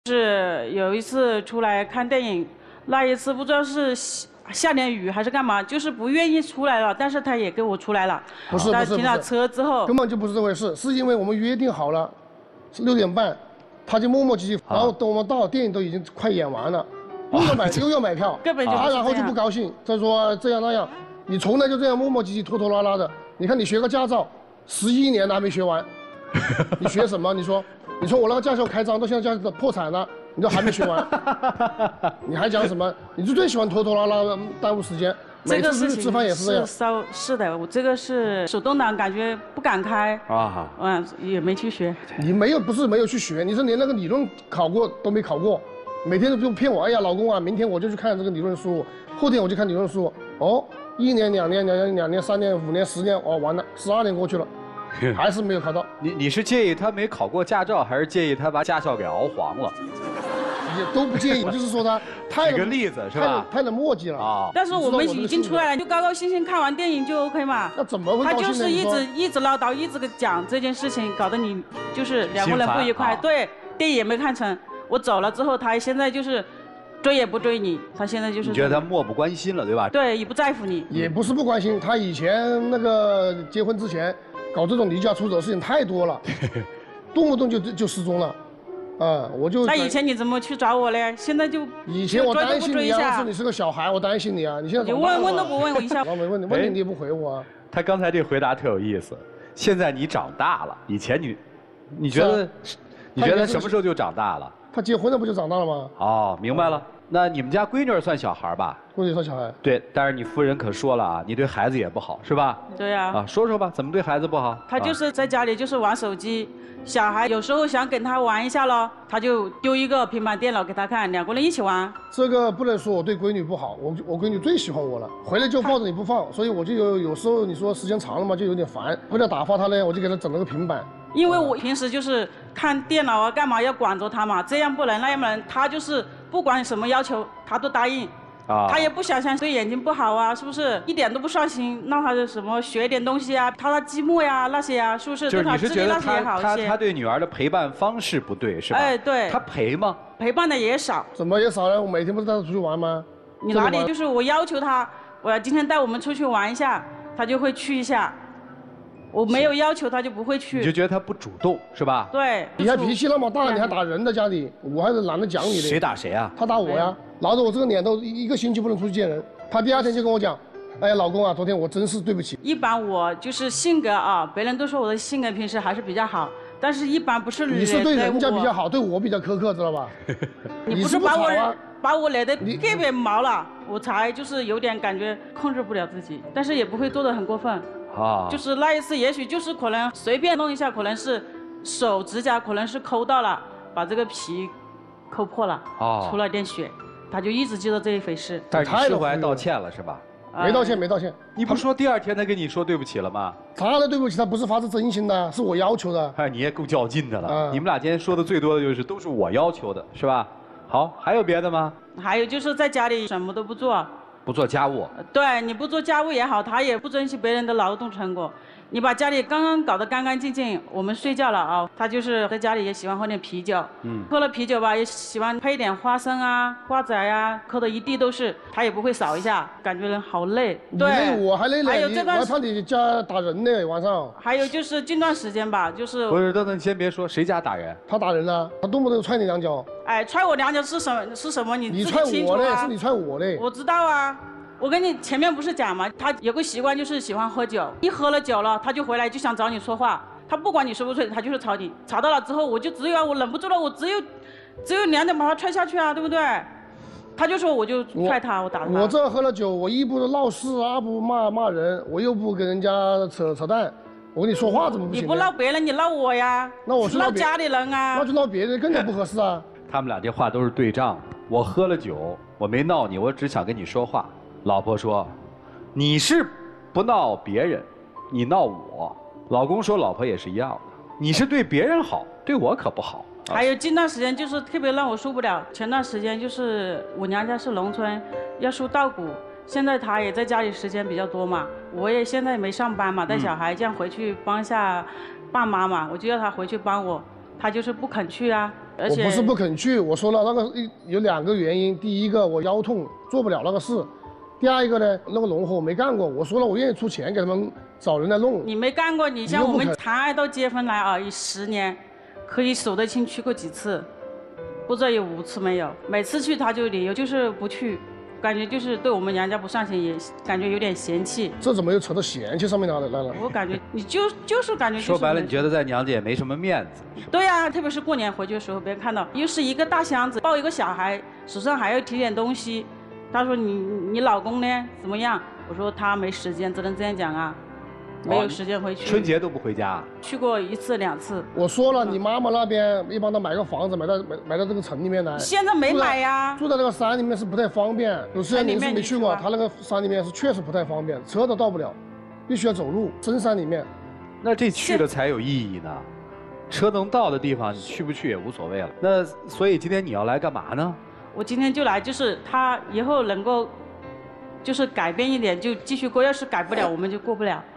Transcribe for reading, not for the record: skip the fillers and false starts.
是有一次出来看电影，那一次不知道是下点雨还是干嘛，就是不愿意出来了，但是他也跟我出来了。 不是， 停了车之后， 根本就不是这回事，是因为我们约定好了是6点半，他就磨磨唧唧，然后等我们到电影都已经快演完了，又要买票， 根本就然后就不高兴，他说这样那样，你从来就这样磨磨唧唧、拖拖拉拉的。你看你学个驾照，11年了还没学完，你学什么？你说我那个驾校开张到现在驾照破产了，你都还没学完，你还讲什么？你就最喜欢拖拖拉拉耽误时间。每次出去吃饭也是这样。 是的，我这个是手动挡，感觉不敢开啊。也没去学。 你不是没有去学，你是连那个理论考过都没考过，每天就骗我。哎呀，老公啊，明天我就去看这个理论书，后天我就看理论书。哦，1年、2年、2年、3年、5年、10年，哦，完了，12年过去了。还是没有考到。 你是介意他没考过驾照，还是介意他把驾校给熬黄了？ 也都不介意，就是说他太举个例子是吧？ 太磨叽了啊！ 但是我们已经出来了，就高高兴兴看完电影就 OK 嘛。 那怎么会？ 他就是一直唠叨，一直讲这件事情，搞得你就是两个人不愉快。对，电影也没看成，我走了之后，他现在就是追也不追你，他现在就是。 你觉得他漠不关心了，对吧？ 对，也不在乎你。 也不是不关心，他以前那个结婚之前。搞这种离家出走的事情太多了，动不动就失踪了，我就。 那以前你怎么去找我嘞？现在就以前我担心你啊，说你是个小孩，我担心你啊。你现在你问都不问我一下， 我没问你，问你也不回我啊。 他刚才这回答特有意思。现在你长大了，以前你觉得什么时候就长大了？ 他结婚了不就长大了吗？ 哦，明白了。那你们家闺女算小孩吧？ 闺女算小孩。 对，但是你夫人可说了啊，你对孩子也不好，是吧？ 对呀。 啊，说说吧，怎么对孩子不好？ 他就是在家里就是玩手机，小孩有时候想跟他玩一下咯，他就丢一个平板电脑给他看，两个人一起玩。 这个不能说我对闺女不好，我闺女最喜欢我了，回来就抱着你不放，所以我就有时候你说时间长了嘛，就有点烦。为了打发她呢，我就给她整了个平板。 因为我平时就是看电脑啊，干嘛要管着他嘛，这样不能那样不能，他就是不管什么要求他都答应。他也不想想对眼睛不好啊，是不是？一点都不上心，让他什么学点东西啊，掏掏积木呀那些啊，是不是？ 就是你是觉得他对女儿的陪伴方式不对是吧？ 哎，对。 他陪吗？ 陪伴的也少。 怎么也少呢？我每天不是带他出去玩吗？ 你哪里就是我要求他，我要今天带我们出去玩一下，他就会去一下。我没有要求他就不会去。 你就觉得他不主动是吧？ 对。 你还脾气那么大，你还打人在家里，我还是懒得讲你的。 谁打谁啊？ 他打我呀，闹得我这个脸都1个星期不能出去见人。他第2天就跟我讲，哎呀，老公啊，昨天我真是对不起。 一般我就是性格啊，别人都说我的性格平时还是比较好，但是一般不是你是对人家比较好，对我比较苛刻，知道吧？ 你不是把我惹得特别毛了，我才就是有点感觉控制不了自己，但是也不会做得很过分。就是那一次，也许就是可能随便弄一下，可能是手指甲可能是抠到了，把这个皮抠破了，出了点血，他就一直记得这一回事。 但是你事后还道歉了是吧？ 没道歉，没道歉。 你不说第2天他跟你说对不起了吗？ 他的对不起，他不是发自真心的，是我要求的。 哎，你也够较劲的了。你们俩今天说的最多的就是都是我要求的，是吧？好，还有别的吗？ 还有就是在家里什么都不做。 不做家务， 对，你不做家务也好，他也不珍惜别人的劳动成果。你把家里刚刚搞得干干净净，我们睡觉了啊，他就是在家里也喜欢喝点啤酒，喝了啤酒吧，也喜欢配一点花生啊、瓜子呀，磕得一地都是，他也不会扫一下，感觉人好累。对， 累我还累呢， 还有这段， 我还怕你家打人呢，晚上。 还有就是近段时间吧，就是不是，等等，你先别说，谁家打人？ 他打人了，他动不动踹你2脚。 哎，踹我2脚是什么？你踹我嘞，是你踹我嘞。 我知道啊。我跟你前面不是讲吗？他有个习惯就是喜欢喝酒，一喝了酒了，他就回来就想找你说话。他不管你睡不睡，他就是吵你。吵到了之后，我就只有我忍不住了，我只有2脚把他踹下去啊，对不对？他就说我就踹他，我打他。 我这喝了酒，我一不闹事，二不骂人，我又不跟人家扯淡，我跟你说话怎么不行？ 你不闹别人，你闹我呀？ 那我是闹家里人啊？ 那就闹别人更加不合适啊。 他们俩这话都是对仗。我喝了酒，我没闹你，我只想跟你说话。老婆说：“你是不闹别人，你闹我。”老公说：“老婆也是一样的，你是对别人好，对我可不好。” 还有近段时间就是特别让我受不了，前段时间就是我娘家是农村，要收稻谷，现在他也在家里时间比较多嘛，我也现在没上班嘛，带小孩这样回去帮一下爸妈嘛，我就要他回去帮我，他就是不肯去啊。 而且我不是不肯去，我说了那个有2个原因，第一个我腰痛做不了那个事，第二一个呢那个农活我没干过，我说了我愿意出钱给他们找人来弄。 你没干过，你像我们长爱到结婚来啊，10年，可以数得清去过几次，不知道有5次没有，每次去他就理由就是不去。感觉就是对我们娘家不上心，也感觉有点嫌弃。 这怎么又扯到嫌弃上面来了？ 我感觉你就是感觉。 说白了，你觉得在娘家也没什么面子。 对呀，特别是过年回去的时候，别人看到又是一个大箱子，抱一个小孩，手上还要提点东西。他说你老公呢怎么样？我说他没时间，只能这样讲啊。没有时间回去， 春节都不回家。 去过1次2次。 我说了，你妈妈那边一般都买个房子，买到这个城里面来。 现在没买呀。 住在那个山里面是不太方便。虽然您是没去过，他那个山里面是确实不太方便，车都到不了，必须要走路，深山里面。 那这去了才有意义呢，车能到的地方，你去不去也无所谓了。那所以今天你要来干嘛呢？ 我今天就来，就是他以后能够，就是改变一点就继续过，要是改不了，我们就过不了。